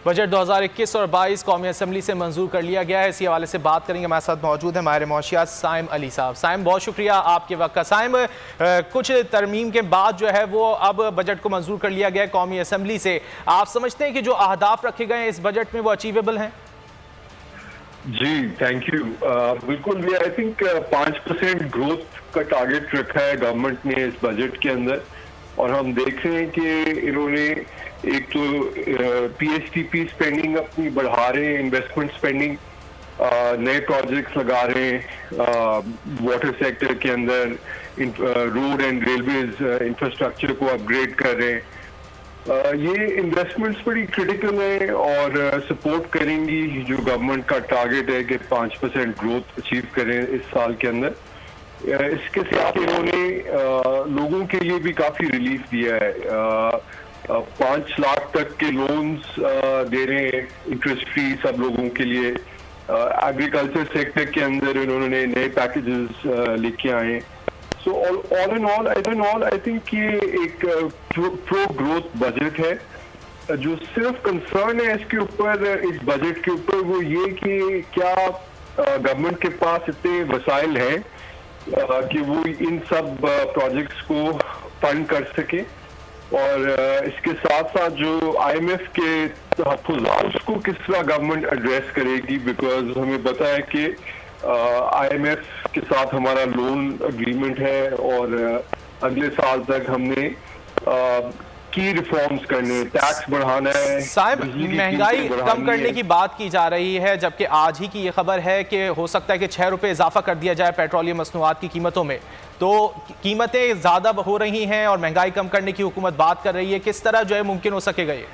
Budget 2021 और 22 कौमी assembly से मंजूर कर लिया गया है। इसी हवाले से बात करेंगे। हमारे साथ मौजूद है माहिर मौशियात साइम अली साहब। साइम, बहुत शुक्रिया आपके वक्त का। साइम, कुछ तरमीम के बाद जो है वो अब बजट को मंजूर कर लिया गया है कौमी असम्बली से। आप समझते हैं कि जो अहदाफ रखे गए हैं इस बजट में वो अचीवेबल हैं? जी, थैंक यू। बिल्कुल, आई थिंक 5% ग्रोथ का टारगेट रखा है गवर्नमेंट ने इस बजट के अंदर, और हम देख रहे हैं कि इन्होंने एक तो PSTP स्पेंडिंग अपनी बढ़ा रहे हैं, इन्वेस्टमेंट स्पेंडिंग, नए प्रोजेक्ट्स लगा रहे हैं वाटर सेक्टर के अंदर, रोड एंड रेलवेज इंफ्रास्ट्रक्चर को अपग्रेड कर रहे हैं। ये इन्वेस्टमेंट्स बड़ी क्रिटिकल है और सपोर्ट करेंगी जो गवर्नमेंट का टारगेट है कि 5% ग्रोथ अचीव करें इस साल के अंदर। इसके साथ इन्होंने लोगों के लिए भी काफी रिलीफ दिया है। 5 लाख तक के लोन्स दे रहे हैं इंटरेस्ट फ्री सब लोगों के लिए। एग्रीकल्चर सेक्टर के अंदर इन्होंने नए पैकेजेस लेके आए। So all in all I think ये एक प्रो ग्रोथ बजट है। जो सिर्फ कंसर्न है इसके ऊपर, इस बजट के ऊपर, वो ये कि क्या गवर्नमेंट के पास इतने वसाइल हैं कि वो इन सब प्रोजेक्ट्स को फंड कर सके। और इसके साथ साथ जो IMF के तहफ़्फ़ुज़ात उसको किस तरह गवर्नमेंट एड्रेस करेगी, बिकॉज हमें पता है कि IMF के साथ हमारा लोन एग्रीमेंट है और अगले साल तक हमने की रिफॉर्म्स करने, टैक्स बढ़ाना है। साहब, महंगाई कम करने की बात की जा रही है, जबकि आज ही की ये खबर है कि हो सकता है कि 6 रुपये इजाफा कर दिया जाए पेट्रोलियम मसनूआत की कीमतों में। तो कीमतें ज़्यादा हो रही हैं और महंगाई कम करने की हुकूमत बात कर रही है। किस तरह जो है मुमकिन हो सकेगा ये?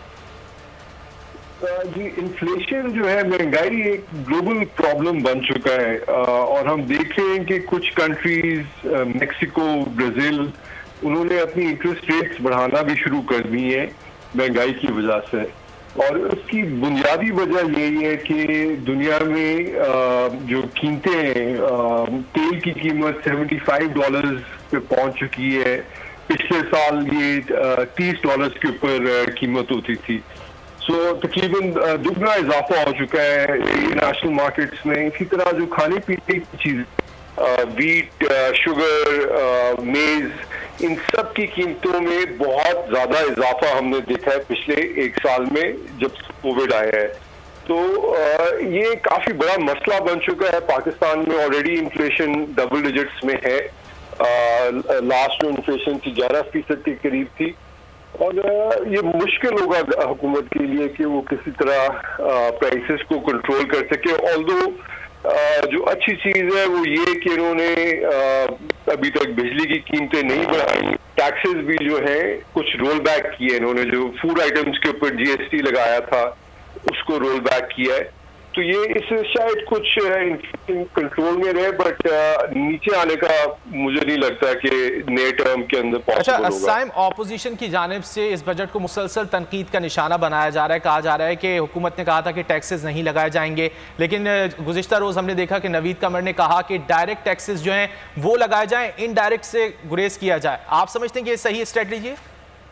जी, इन्फ्लेशन जो है, महंगाई एक ग्लोबल प्रॉब्लम बन चुका है और हम देख रहे हैं कि कुछ कंट्रीज, मेक्सिको, ब्राज़ील, उन्होंने अपनी इंटरेस्ट रेट्स बढ़ाना भी शुरू कर दी है महंगाई की वजह से। और उसकी बुनियादी वजह यही है कि दुनिया में जो कीमतें हैं, तेल की कीमत $75 पे पहुंच चुकी है। पिछले साल ये $30 के ऊपर कीमत होती थी। सो तकरीबन दुगना इजाफा हो चुका है इंटरनेशनल मार्केट्स में। इसी तरह जो खाने पीने की चीज़, वीट, शुगर, मेज, इन सब की कीमतों में बहुत ज्यादा इजाफा हमने देखा है पिछले 1 साल में जब कोविड आया है। तो ये काफी बड़ा मसला बन चुका है। पाकिस्तान में ऑलरेडी इन्फ्लेशन डबल डिजिट्स में है। लास्ट में इन्फ्लेशन थी 11% के करीब थी, और ये मुश्किल होगा हुकूमत के लिए कि वो किसी तरह प्राइसेस को कंट्रोल कर सके। ऑल्दो जो अच्छी चीज है वो ये कि इन्होंने अभी तक बिजली की कीमतें नहीं बढ़ाई। टैक्सेस भी जो है कुछ रोल बैक किए इन्होंने। जो फूड आइटम्स के ऊपर GST लगाया था उसको रोल बैक किया है। तो ये इससे शायद कुछ कंट्रोल में रहे, बट नीचे आने का मुझे नहीं लगता कि नए टर्म के अंदर पॉसिबल होगा। अच्छा साइम, ऑपोजिशन की जानिब से इस बजट को मुसलसल तनकीद का निशाना बनाया जा रहा है। कहा जा रहा है कि हुकूमत ने कहा था कि टैक्सेस नहीं लगाए जाएंगे, लेकिन गुज़िश्ता रोज़ हमने देखा कि नवीद कमर ने कहा कि डायरेक्ट टैक्सेस जो हैं वो लगाए जाएं, इनडायरेक्ट से गुरेज किया जाए। आप समझते हैं कि ये सही स्ट्रेटजी है?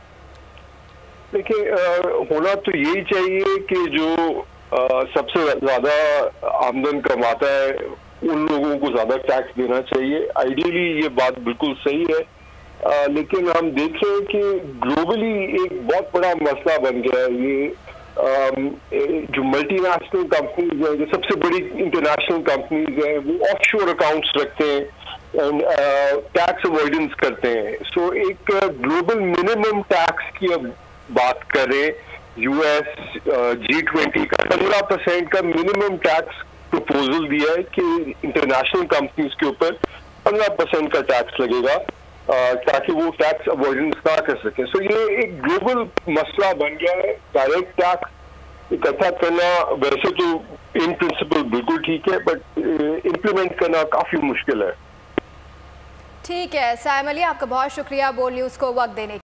देखिए, होना तो यही चाहिए कि जो सबसे ज्यादा आमदन कमाता है उन लोगों को ज्यादा टैक्स देना चाहिए। आइडियली ये बात बिल्कुल सही है, लेकिन हम देख रहे हैं कि ग्लोबली एक बहुत बड़ा मसला बन गया है ये। जो मल्टीनेशनल कंपनीज है, जो सबसे बड़ी इंटरनेशनल कंपनीज हैं, वो ऑफशोर अकाउंट्स रखते हैं एंड टैक्स अवॉइडेंस करते हैं। सो एक ग्लोबल मिनिमम टैक्स की अब बात करें, US G20 का 15% का मिनिमम टैक्स प्रपोजल दिया है कि इंटरनेशनल कंपनीज के ऊपर 15% का टैक्स लगेगा ताकि वो टैक्स अवॉइडेंस ना कर सके। सो ये एक ग्लोबल मसला बन गया है। डायरेक्ट टैक्स इकट्ठा करना वैसे तो इन प्रिंसिपल बिल्कुल ठीक है, बट इम्प्लीमेंट करना काफी मुश्किल है। ठीक है साइम अली, आपका बहुत शुक्रिया बोल न्यूज़ को वक्त देने